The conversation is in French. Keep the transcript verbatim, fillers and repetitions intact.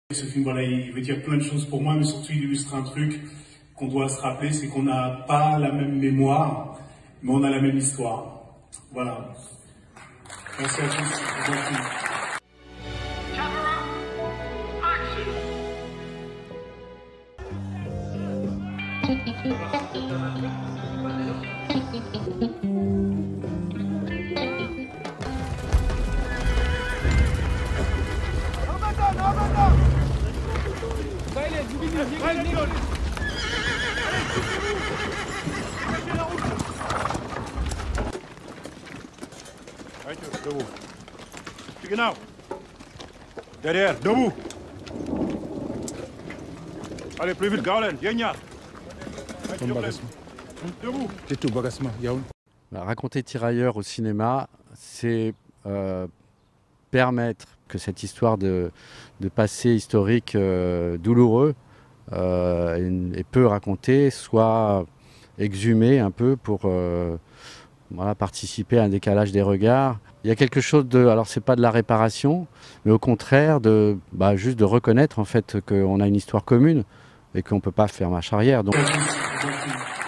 Ce film, voilà, il veut dire plein de choses pour moi, mais surtout il illustre un truc qu'on doit se rappeler, c'est qu'on n'a pas la même mémoire, mais on a la même histoire. Voilà. Merci à tous. Debout. Genau. Derrière, debout. Allez, plus vite, Gaulen, Yenya. Debout. Raconter Tirailleurs au cinéma, c'est euh, permettre que cette histoire de, de passé historique euh, douloureux euh, et, et peu raconté soit exhumée un peu pour euh, voilà, participer à un décalage des regards. Il y a quelque chose de, alors c'est pas de la réparation, mais au contraire de bah, juste de reconnaître en fait qu'on a une histoire commune et qu'on peut pas faire marche arrière. Donc...